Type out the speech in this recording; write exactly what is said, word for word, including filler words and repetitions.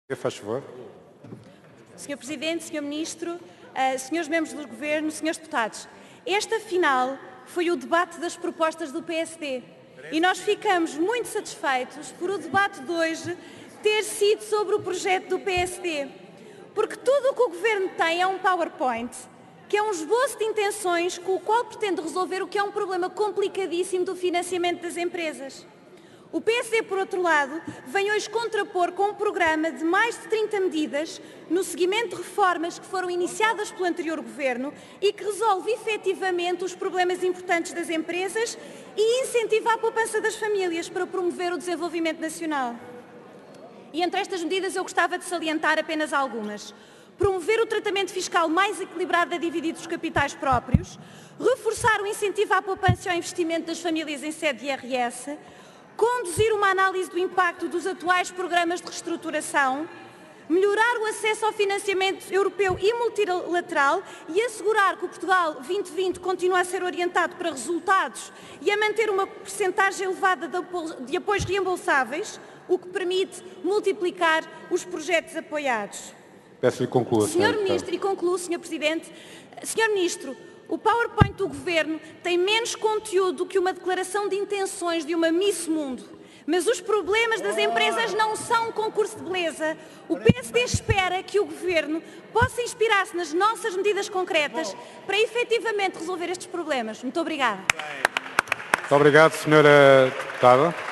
Faz favor. senhor Presidente, senhor Ministro, uh, senhores membros do Governo, senhores deputados, este afinal foi o debate das propostas do P S D e nós ficamos muito satisfeitos por o debate de hoje ter sido sobre o projeto do P S D, porque tudo o que o Governo tem é um PowerPoint, que é um esboço de intenções com o qual pretende resolver o que é um problema complicadíssimo do financiamento das empresas. O P S D, por outro lado, vem hoje contrapor com um programa de mais de trinta medidas no seguimento de reformas que foram iniciadas pelo anterior Governo e que resolve efetivamente os problemas importantes das empresas e incentiva a poupança das famílias para promover o desenvolvimento nacional. E entre estas medidas eu gostava de salientar apenas algumas. Promover o tratamento fiscal mais equilibrado da dívida e dos capitais próprios, reforçar o incentivo à poupança e ao investimento das famílias em sede de I R S, conduzir uma análise do impacto dos atuais programas de reestruturação, melhorar o acesso ao financiamento europeu e multilateral e assegurar que o Portugal vinte vinte continua a ser orientado para resultados e a manter uma percentagem elevada de apoios reembolsáveis, o que permite multiplicar os projetos apoiados. Peço-lhe que conclua, senhor Ministro, e concluo, senhor Presidente, senhor Ministro, o PowerPoint do Governo tem menos conteúdo do que uma declaração de intenções de uma Miss Mundo. Mas os problemas das empresas não são um concurso de beleza. O P S D espera que o Governo possa inspirar-se nas nossas medidas concretas para efetivamente resolver estes problemas. Muito obrigada. Muito obrigado, senhora Deputada.